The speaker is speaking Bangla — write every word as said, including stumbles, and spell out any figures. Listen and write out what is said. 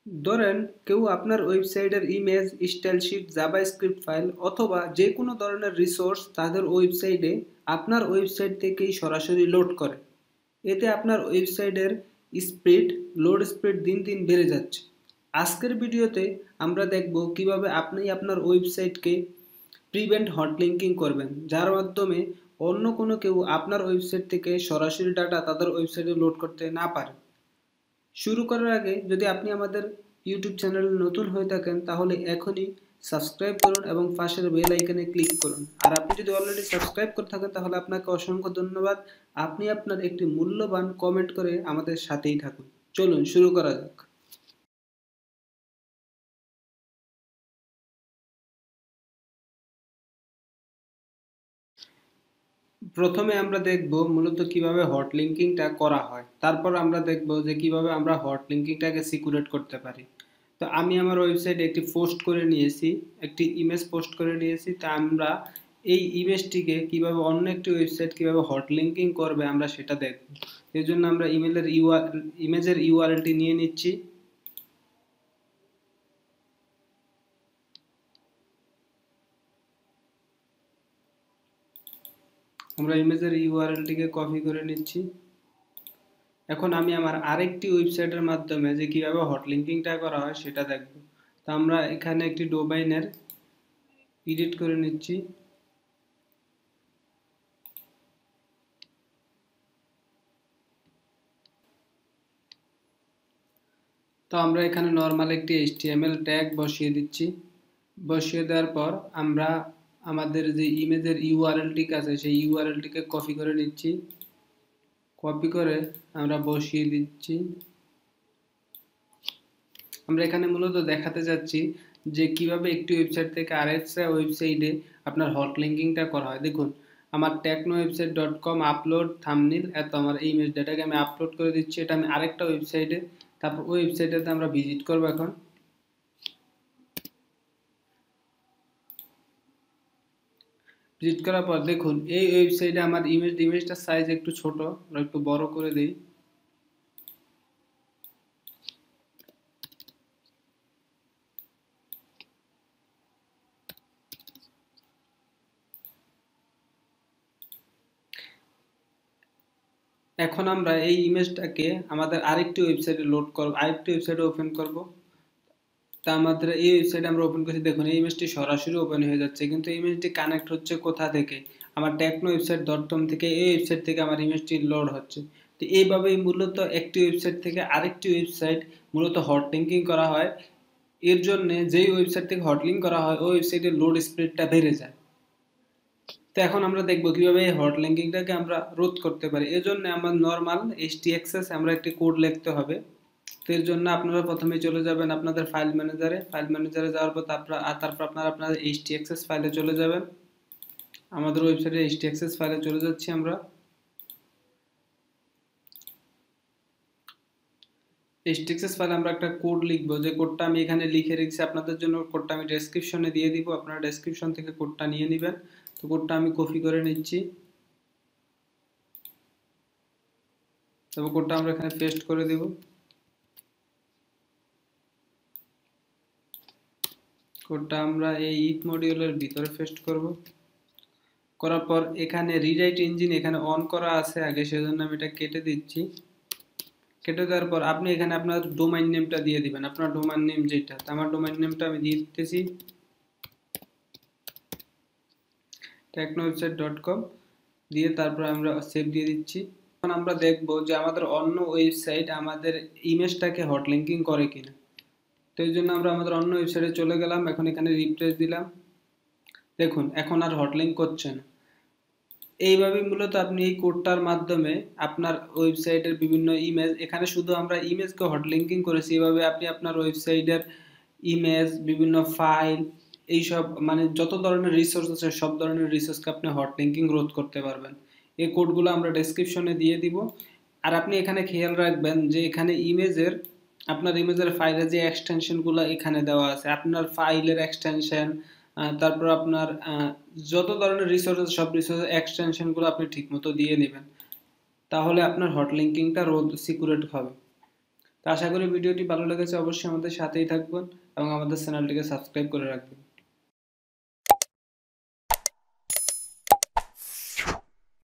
ধরেন কেউ আপনার ওয়েবসাইটের image, style sheet, JavaScript file অথবা যে কোনো ধরনের রিসোর্স তাদের ওয়েবসাইটে আপনার ওয়েবসাইট থেকেই সরাসরি লোড করে। এতে আপনার ওয়েবসাইটের স্পিড, লোড স্পিড দিন দিন বেড়ে যাচ্ছে। আজকের ভিডিওতে আমরা দেখব কিভাবে আপনি আপনার ওয়েবসাইটকে প্রিভেন্ট হট লিঙ্কিং করবেন, যার মাধ্যমে অন্য কোনো কেউ আপনার ওয়েবসাইট থেকে সরাসরি ডাটা তাদের ওয়েবসাইটে লোড করতে না পারে। শুরু করার আগে যদি আপনি আমাদের ইউটিউব চ্যানেলে নতুন হয়ে থাকেন তাহলে এখনই সাবস্ক্রাইব করুন এবং পাশের বেল আইকনে ক্লিক করুন। আর আপনি যদি অলরেডি সাবস্ক্রাইব করে থাকেন তাহলে আপনাকে অসংখ্য ধন্যবাদ। আপনি আপনার একটি মূল্যবান কমেন্ট করে আমাদের সাথেই থাকুন। চলুন শুরু করা যাক। প্রথমে আমরা দেখব মূলত কিভাবে হট লিঙ্কিংটা করা হয়, তারপর আমরা দেখব যে কিভাবে আমরা হট লিঙ্কিংটাকে সিকিউরেট করতে পারি। তো আমি আমার ওয়েবসাইটে একটি পোস্ট করে নিয়েছি, একটি ইমেজ পোস্ট করে নিয়েছি। তা আমরা এই ইমেজটিকে কিভাবে অন্য একটি ওয়েবসাইট কিভাবে হট লিঙ্কিং করবে আমরা সেটা দেখব। এর জন্য আমরা ইমেলের ইউআর ইমেজের ইউআরএলটি নিয়ে নিচ্ছি। আমরা ইমেজের ইউআরএলটিকে কপি করে নিচ্ছি। এখন আমি আমার আরেকটি ওয়েবসাইটের মাধ্যমে যে কিভাবে হট লিঙ্কিংটা করা হয় সেটা দেখব। তো আমরা এখানে একটি ডোমাইনের এডিট করে নিচ্ছি। তো আমরা এখানে নরমাল একটি এইচটিএমএল ট্যাগ বসিয়ে দিচ্ছি। বসিয়ে দেওয়ার পর আমরা আমাদের যে ইমেজের ইউআরএলটি আছে সেই ইউআরএলটিকে কপি করে নিচ্ছি। কপি করে আমরা বসিয়ে দিচ্ছি। আমরা এখানে মূলত দেখাতে যাচ্ছি যে কিভাবে একটি ওয়েবসাইট থেকে আরেকটা ওয়েবসাইটে আপনার হট লিঙ্কিংটা করা হয়। দেখুন আমার techno website dot com upload thumbnail এত আমার এই ইমেজ ডেটাকে আমি আপলোড করে দিচ্ছি। এটা আমি আরেকটা ওয়েবসাইটে, তারপর ওই ওয়েবসাইটেতে আমরা ভিজিট করব। এখন ভিজিট করার পর দেখুন এই ওয়েবসাইটে আমার ইমেজ ইমেজটার সাইজ একটু ছোট, আমরা একটু বড় করে দিই। এখন আমরা এই ইমেজটাকে আমাদের আরেকটি ওয়েবসাইটে লোড করব, আরেকটি ওয়েবসাইটে ওপেন করব। তা আমাদের এই ওয়েবসাইটে আমরা ওপেন করছি, দেখুন এই ইমেজটি সরাসরি ওপেন হয়ে যাচ্ছে, কিন্তু এই ইমেজটি কানেক্ট হচ্ছে কোথা থেকে? আমার টেকনো ওয়েবসাইট ডট কম থেকে, এই ওয়েবসাইট থেকে আমার ইমেজটি লোড হচ্ছে। তো এইভাবেই মূলত একটি ওয়েবসাইট থেকে আরেকটি ওয়েবসাইট মূলত হট লিঙ্কিং করা হয়। এর জন্য যেই ওয়েবসাইট থেকে হট লিঙ্ক করা হয় ওই ওয়েবসাইটের লোড স্পিডটা বেড়ে যায়। তো এখন আমরা দেখব কিভাবে এই হট লিঙ্কিংটাকে আমরা রোধ করতে পারি। এর জন্য আমার নরমাল এইচটিএক্সএস আমরা একটি কোড লিখতে হবে। তো এর জন্য আপনারা প্রথমে চলে যাবেন আপনাদের ফাইল ম্যানেজারে। ফাইল ম্যানেজারে যাওয়ার পর তারপর আপনারা আপনাদের এইচটিএক্সএস ফাইলে চলে যাবেন। আমাদের ওয়েবসাইটে এইচটিএক্সএস ফাইলে চলে যাচ্ছি আমরা। এইচটিএক্সএস ফাইলে আমরা একটা কোড লিখব, যে কোডটা আমি এখানে লিখে রেখেছি আপনাদের জন্য। কোডটা আমি ডেসক্রিপশনে দিয়ে দিব, আপনারা ডেসক্রিপশন থেকে কোডটা নিয়ে নেবেন। তো কোডটা আমি কপি করে নিচ্ছি, তারপর কোডটা আমরা এখানে পেস্ট করে দেব। কোডটা আমরা এই ইফ মডিউলের ভিতরে পেস্ট করব। করার পর এখানে রিরাইট ইঞ্জিন এখানে অন করা আছে আগে, সেজন্য আমি এটা কেটে দিচ্ছি। কেটে দেওয়ার পর আপনি এখানে আপনার ডোমাইন নেমটা দিয়ে দিবেন, আপনার ডোমাইন নেম যেটা। আমার ডোমাইন নেমটা আমি দিয়ে দিতেছি টেকনো ওয়েবসাইট ডট কম দিয়ে তারপর আমরা সেভ দিয়ে দিচ্ছি। এখন আমরা দেখব যে আমাদের অন্য ওয়েবসাইট আমাদের ইমেজটাকে হট লিঙ্কিং করে কিনা। তো এই জন্য আমরা আমাদের অন্য ওয়েবসাইটে চলে গেলাম। এখন এখানে রিফ্রেশ দিলাম, দেখুন এখন আর হট লিঙ্ক করছে না। এইভাবেই মূলত আপনি এই কোডটার মাধ্যমে আপনার ওয়েবসাইটের বিভিন্ন ইমেজ, এখানে শুধু আমরা ইমেজকে হট লিঙ্কিং করেছি, এইভাবে আপনি আপনার ওয়েবসাইটের ইমেজ, বিভিন্ন ফাইল, এইসব মানে যত ধরনের রিসোর্স আছে সব ধরনের রিসোর্সকে আপনি হট লিঙ্কিং রোধ করতে পারবেন। এই কোডগুলো আমরা ডেসক্রিপশনে দিয়ে দিব। আর আপনি এখানে খেয়াল রাখবেন যে এখানে ইমেজের আপনার ইমেজের ফাইলের যে এক্সটেনশনগুলো এখানে দেওয়া আছে, আপনার ফাইলের এক্সটেনশন, তারপর আপনার যত ধরনের রিসোর্স আছে সব রিসোর্সের এক্সটেনশনগুলো আপনি ঠিকমতো দিয়ে নেবেন, তাহলে আপনার হট লিঙ্কিংটা রোধ সিকিউরেট হবে। তো আশা করি ভিডিওটি ভালো লেগেছে, অবশ্যই আমাদের সাথেই থাকবেন এবং আমাদের চ্যানেলটিকে সাবস্ক্রাইব করে রাখবেন।